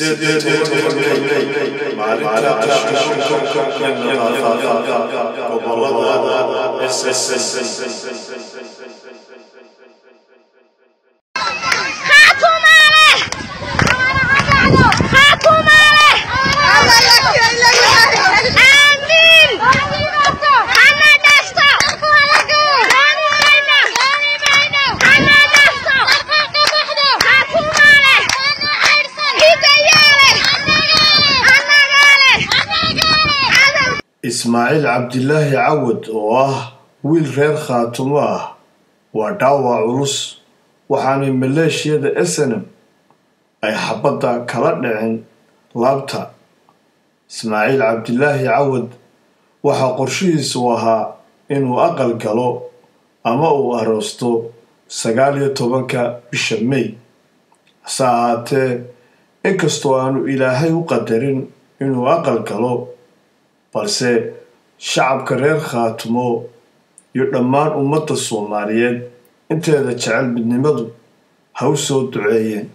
إسماعيل عبد الله عود ويل رير خاتمه وداوى علوس وحاني ماليشيا SNM أي حبضا كالدعين لابتا إسماعيل عبد الله عود وحا قرشيس وها إنو أقل قالو أما أو أروستو 19 bisha May ساعته إنكستو أنو إلهي وقدرين إنو أقل قالو balse shacabka reer Khaatumo iyo dhammaan ummadda Soomaaliyeed inteeda jecel midnimadu ha u soo duceeyeen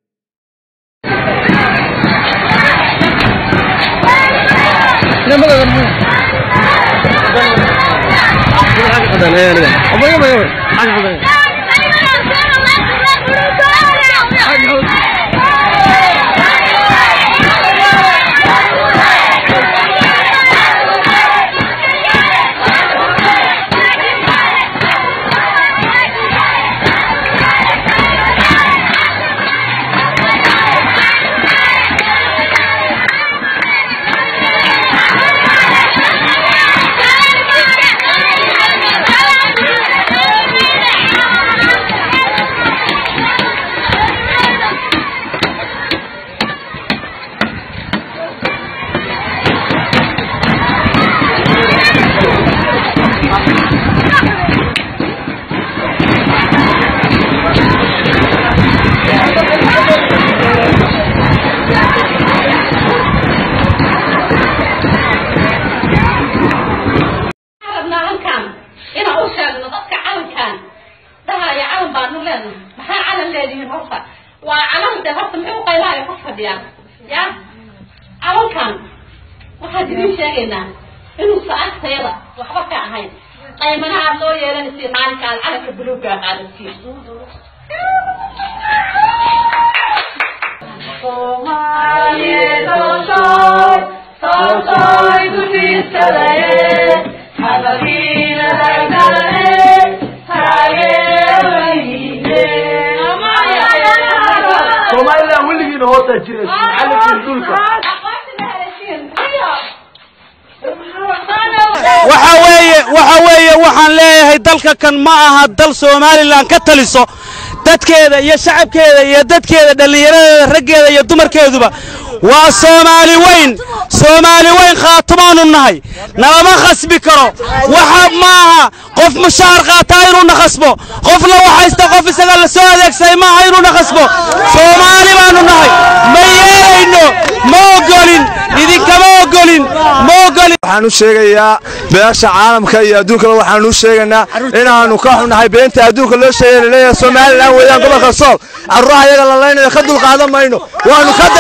waxaan leeyahay dalka kan ma aha dal Soomaaliland ka taliso dadkeeda iyo shacabkeeda iyo dadkeeda dhalinyarada raggeeda iyo dumarkeeduba waa Soomaali weyn Khaatumaanu nahay nalama khasbi karo waxa ma aha qof mushaar qaata inuu naxasbo qof la waxaysta qof isaga la soo adeegsay ma aha inuu naxasbo Soomaali baanu nahay ma yeelayno ma ogolin idinkama ogolin waxaan u sheegayaa beesha caalamka iyo adduunka waxaan u sheegaynaa inaanu ka xunahay beenta adduunka loo sheegay Soomaaliland weeyaan gobolka Sool carruuraha iyaga la leenayo ka dul qaadan mayno waanu ka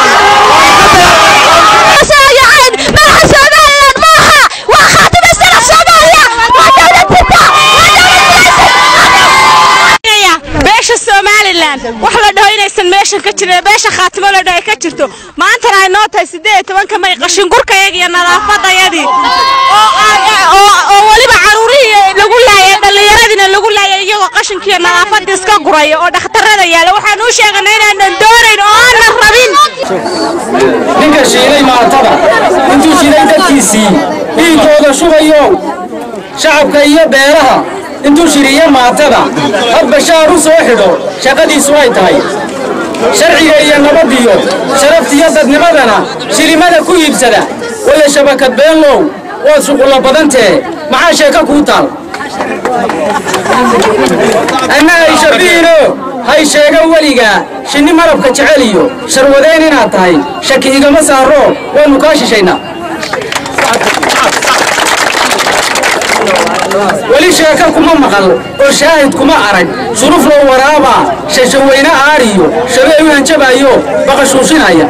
wax la dhaho inaysan meeshan ka jirin beesha Khaatimo la dhahay ka jirto maanta ay noo tahay 18 May qashin gurkayga iyo nadaafadayadii oo waliba caruurihii lagu laayay dhalinyaradina lagu laayay iyagoo qashinka iyo nadaafada iska guraya oo dhakhtarada yaala waxaan u sheegnay inaan doonayn oo aan rabin ninka sheelay maatada intuu jiray dadkiisii dhiigooda shubayo shacabka iyo beeraha intuu shiriye maatada had bashaar u soo xidho shaqadiisu ay tahay sharciga iyo nabadiyo sharaftiyo dadnimadana shilimada ku iibsada wala shabakad beenlow waa suuqla badantee maxaa sheeka ku taal ana ay shabiino hay sheega waliga shinni marabka jeceliyo sharwadeen inaad tahay shaki igama saaro waanu ka shisheynaa ولي شاككم مقل وشاهدكم أرج ظروف لو ورابا شوينا عاريو شباب ينجبايو بقشوشين هيا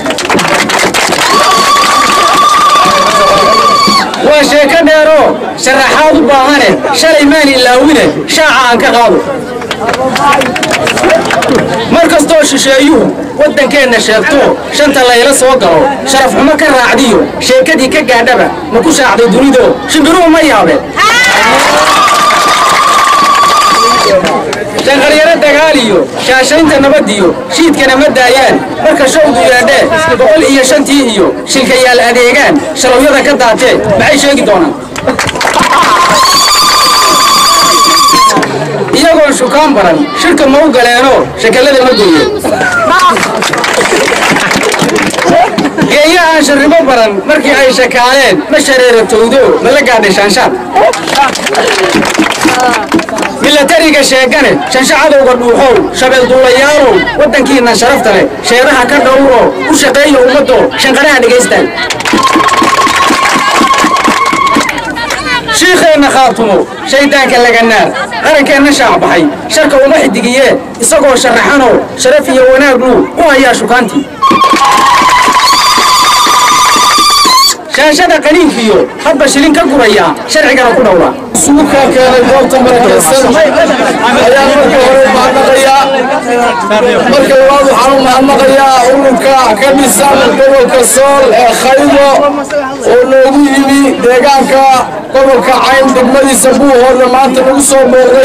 وشيكا ديرو شرحات باهانه شليمان اللاوينه شاعة كقاضو مركز توش شايو ودن كينا شاكتو شانتا لايلا سوقرو شرف حما كراعديو شيكدي كقادبا مكو شاعدي دونيدو شنبرو ما يابه شنقريرا دغاليو شاشينتا نبديو شيدكنا ما دايان marka showdu yaadhe boqol iyo shantii iyo shilkayaal adeegan sharawyada ka daatay maxay sheegi doonaan iyagoo shukaan baran shirka ma u galeeno shakalada ma gooyo geeya aan sharribo baran markii ay shakaaleen ma shareeratowdo ma la gaadhay shaanshaad milatariga sheegane shanshacadowga dhuuxow shabeel duulayaalow waddankiina sharafta leh sheeraha ka dhowro u shaqeeyo ummaddo shanqaraha dhegaystaan shiikheena khaatumo shaydaanka laganaar qarankeenna shaacbaxay sharka uma xidigiye isagoo sharaxanoo sharaf iyo wanaagnu u hayaa shukaantii شاشة قنينكيو حب شلين كقرية شرعي كانوا كنوا سوكا كان الوقت مركزا أيام مركز معنقيا مركز واضح عنه معنقيا أولوكا كميسان قبل كسول خيلو ونوغيبي ديغانكا قبل كعين دقمدي سبوه ولما أنت نقصو بغي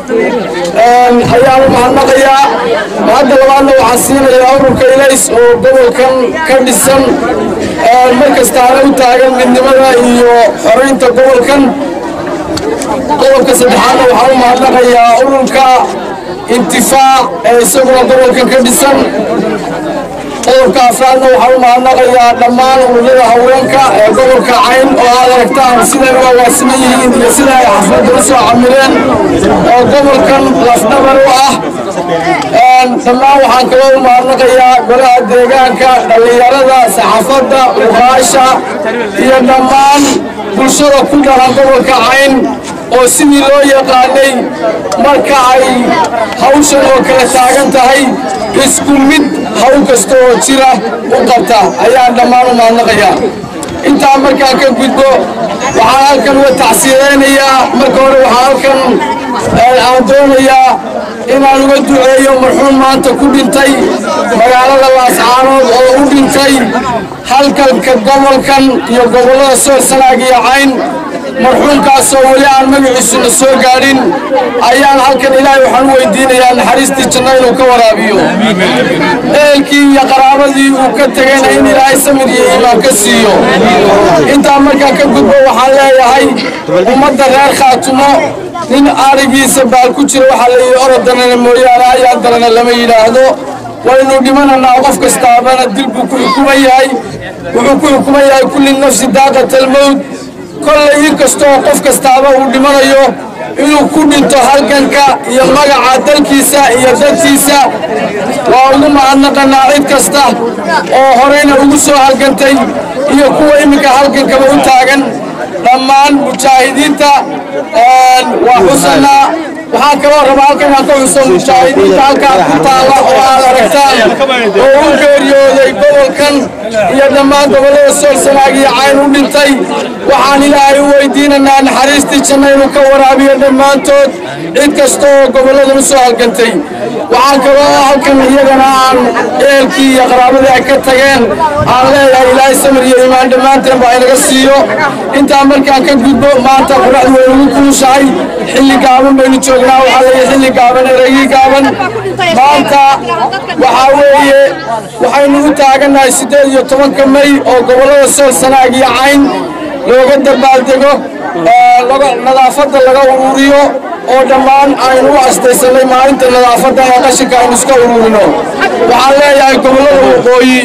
أيام معنقيا هذا الوانو عصير أولوكا إليس وقبل كميسان مركز تعالوا taagan midnimada iyo xoreynta gobolka saddexaad waxa uu mahadnaqayaa ururka intifaac ee isagoo gobolka ka dhisan ururka afraadna waxa uu mahadnaqayaa dhammaan ururada haweenka ee gobolka cayn oo aad aragtaan siday u agaasiman yihiin iyo sida ay xafladda u soo camireen oo gobolkan lafdhabar u ah dhammaan waxaan kaloo mahadnaqayaa golaha deegaanka dhallinyarada saxaafadda uqaasha iyo dhammaan bulshada ku dhalan gobolka cayn oo sidii loo yaqaanay marka ay hawshan oo kala taagan tahay isku mid hawl kasta oo jira u qabta ayaan dhammaan u mahadnaqayaa intaa markaan ka gudbo waxaan halkan uga tacsiyadaynayaa marka hore waxaan halkan aan doonayaa inaan uga duceeyo marxuum maanta ku dhintay magaalada laascaanood oo u dhintay halkanka gobolkan iyo gobollada sool sanaag iyo cayn marxuumkaasoo weli aan magaciisuna soo gaadhin ayaan halkan ilaahay waxaan u weydiinayaa naxariistii janno inuu ka waraabiyo ehelkii iyo qaraabadii uu ka tegayna in ilaahay samir iyo iimaan ka siiyo intaa markaan ka gudbo waxaan leeyahay ummadda reer khaatumo nin arigiisa baal ku jira waxaa la yidhi orodanana mooyaane ayaan darana lama yidhaahdo waynu dhimananaa qof kastaabana dil buu ku xukuman yahay wuxuu ku xukuman yahay kulli nafsi daaqatalmowt kollay inkastoo qof kastaaba uu dhimanayo inuu ku dhinto halganka iyo magaca dalkiisa iyo dadkiisa waa ugu mahadnaqanaa cid kasta oo horeyna ugu soo halgantay iyo kuwa iminka halgankaba u taagan dhammaan mujaahidiinta waa xusanaa waxaan kaloo rabaa halkan aan ka xuso mujaahidiinta halkaa ku taala oo aad aragtaan oo u geeriyooday gobolkan iyo dhammaan gobollada sool sanaag iyo cayn u dhintay waxaan ilaahay u weydiinanaa naxariistii janno inuu ka waraabiyo dhammaantood cid kasta oo gobolladan u soo halgantay waxaan kaloo halkan iyagana aan ehelkii iyo qaraabadii ay ka tageen aan leeyahay ilaahay samir iyo iimaan dhammaanteen baa inaga siiyo intaa markaan ka gudbo maanta quraacdu way ugu kulushahay xilli gaaban baynu joognaa waxaa leeyahay xilli gaaban ereygii gaaban maanta waxaa weeye waxaynu u taagannahay 18 May oo gobollada sool sanaag iyo cayn looga dabaaldego nadaafadda laga ururiyo oo dhammaan aynu u astaysanay maalinta nadaafadda ee qashinka aynu iska ururino waxaan leeyahay gobollada waqooyi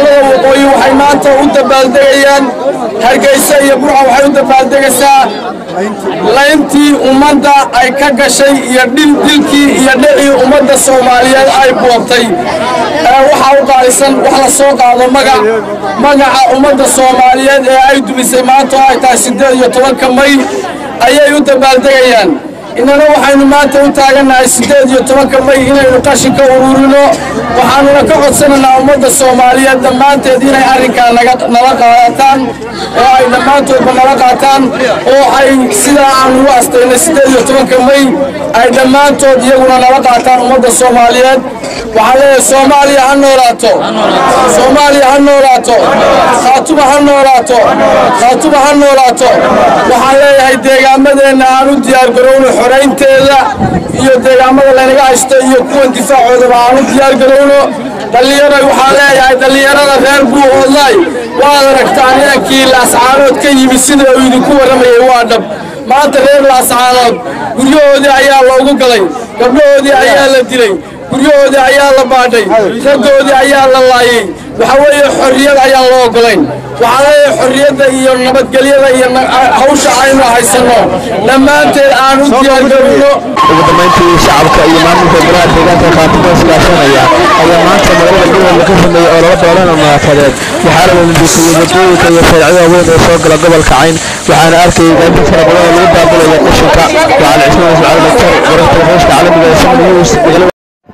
waxay maanta u dabaaldegayaan hargeysa iyo burca waxay u dabaaldegaysaa layntii ummadda ay ka gashay iyo dilkii iyo dhicii ummadda Soomaaliyeed ay boobtay waxa u qaalisan wax la soo qaado magaca ummadda Soomaaliyeed ee ay dumisay maanta ay tahay 18 May ayay u dabaaldegayaan inana waxaynu maanta u taaganahay 18 May inaynu qashinka ururino waxaanuna ka codsanaynaa ummadda Soomaaliyeed dhammaanteed inay arrinka nala qaataan oo ay dhammaantoodba nala qaataan oo ay sida aan u astaynay 18 May ay dhammaantood iyaguna nala qaataan ummadda Soomaaliyeed waxaa leeyahay Soomaaliya ha noolaato Soomaaliya ha noolaato Khaatuma ha noolaato Khaatuma ha noolaato waxaa leeyahay deegaamadeena aan u diyaar garowno xoreynteeda iyo deegaamada lanaga haysto iyo kuwa difaacooda aan u diyaar garowno dhalinyarada waxaa leeyahay dhalinyarada reer Buuhoodlay waad aragtaan inankii laascaanood ka yimid sida uu idinku waramayay waa dhab maanta reer laascaanood guryahoodii ayaa loogu galay gabdhahoodii ayaa la dilay guryahoodii ayaa la baadhay raggoodii ayaa la laayay waxa weeye xorriyad ayaan loo ogolayn waxaa leeyahay xorriyadda iyo nabadgelyada iyo hawsha aynu haysano dhammaanteed aan u diyaargarowno ugu dambeyntii shacabka iyo maamulka golaha deegaanka Khaatuma iskaashanaya ayaa maanta magaalada Buuhoodle ka sameeyay olole doolan munaasabadeed waxaa la weydiiyay wadooyinka iyo sharciyada weyn ee soo gala gobolka Cayn waxaana arkayay qayb fara badan oo lagu daabulayo qashinka waxaana Cismaan Ismaaciil Daktar wararka hoosta caalamiga ee Soomaaliya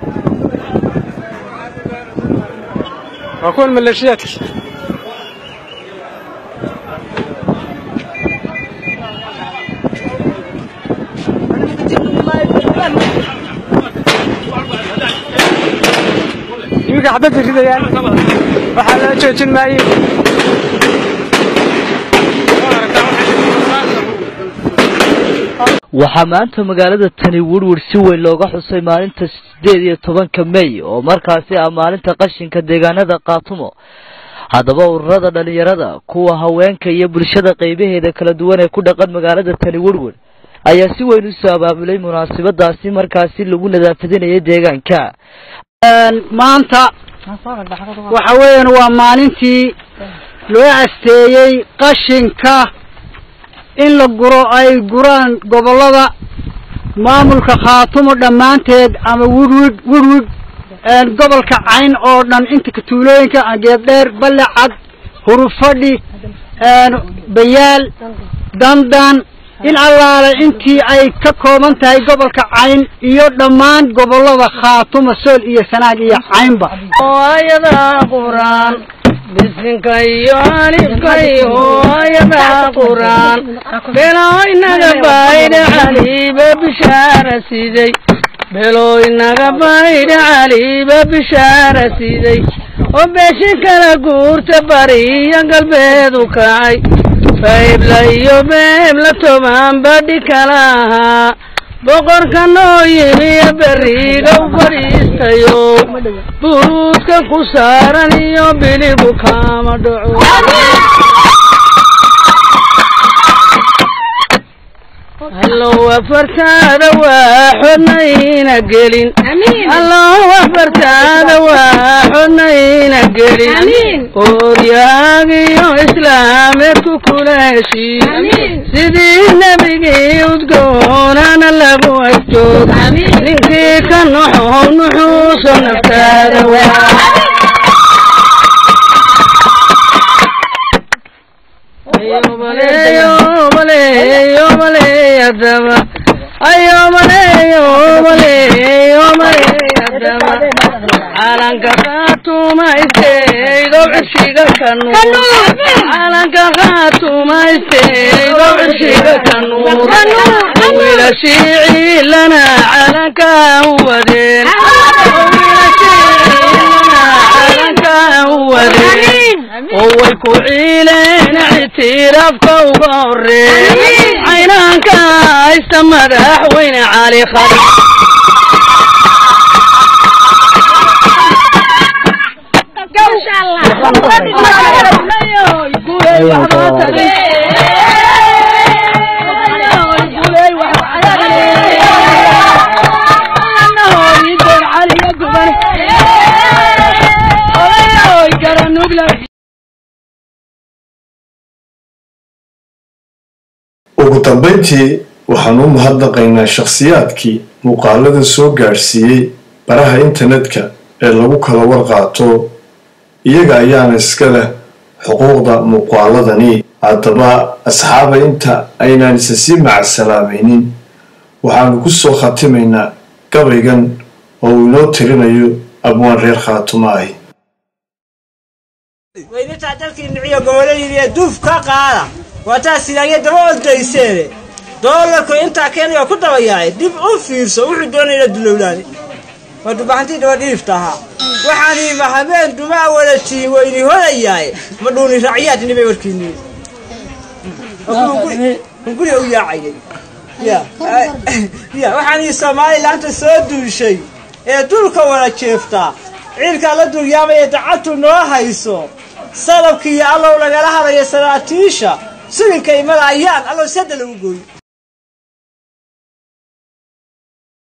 أكون ميليشيات يبقى حبيت كذا يعني وحلا جوجين معي waxaa maanta magaalada tani Woodward si weyn looga xusay maalinta 18 May oo markaasi ah maalinta qashinka deegaanada Khaatumo hadaba ururada dhalinyarada kuwa haweenka iyo bulshada qaybaheeda kala duwan ee ku dhaqan magaalada tani Woodward ayaa si weyn u soo abaabulay munaasabadaasi markaasi lagu nadaafadinayay deegaanka maanta waxa weeyaan waa maalintii loo asteeyay qashinka in la guro ay guraan gobolada maamulka Khaatumo dhamaanteed ama Woodward gobolka Cayn oo dhan inta ka tuulooyinka geed dheer Balacad Hurufadhi Bayaal Dandan in allaale intii ay ka kooban tahay gobolka Cayn iyo dhamaan gobolada Khaatumo Sool iyo Sanaag iyo Caynba ayada quraan bisminkayyo alifkayyo ayada quraan beelooynaga baydha caliiba bishaara siday beelooynaga baydha caliiba bishaara siday oo beesha kala guurta bariya galbeedu kacay faybla iyo beebla toban badhi kala ahaa boqorka noo yimi beriga u fadhiistayo buruudka ku saaran iyo biligu kama dhaco الله فرتاد وحنينا قلين الله فرتاد وحنينا قلين ورياقي إسلامك كل شيء سيدي النبي يتقون أنا لابو أجود لنكي كان نحوس نفتاد علانك خاتوما استيدو عشيقا كنور علانك خاتوما استيدو عشيقا كنور ويلا شيعي لنا علانك هو دين ويلا شيعي لنا علانك هو دين ويكو عيلين اعتراف وقرين عينانك استمدح وين علي خالي ugu dambeyntii waxaan u mahadnaqaynaa shakhsiyaadkii muuqaalada soo gaadhsiiyey baraha internetka ee lagu kala warqaato iyaga ayaana iska leh xuquuqda muuqaaladani haddaba asxaaba inta aynaan isa sii macasalaamaynin waxaanu ku soo khatimaynaa gabaygan oo uu inoo tirinayo abwaan reer khaatumo ahi weynataa dalkii niciyo gobolaydiiya duuf ka qaada waataa sidaanya daba odayseene doolarku intaa keenayoo ku dabayaay dib u fiirso wuxuu doonayna dulowlaani waa dubahantii dhaba dhiifta ahaa waxaaniima habeen dumaa wadatiin weyni hodayaay ma dhuuni racyaad nibay warkiinii guriga u yaacayay waxaanii Soomaaliland soo duushay ee dulka wada jeeftaa ciilka la duryaamay dacatu noo hayso salabkii allow lagala harayo sanaatiisha sidinkay madaayaan allow sadal ugu gooy